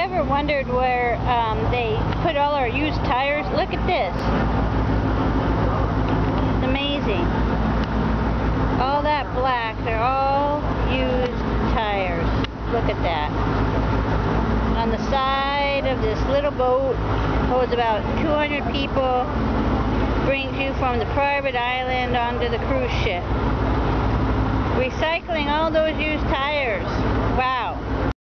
ever wondered where they put all our used tires? Look at this. It's amazing. All that black, they're all used tires. Look at that. On the side of this little boat, holds about 200 people, brings you from the private island onto the cruise ship. Recycling all those used tires. Wow.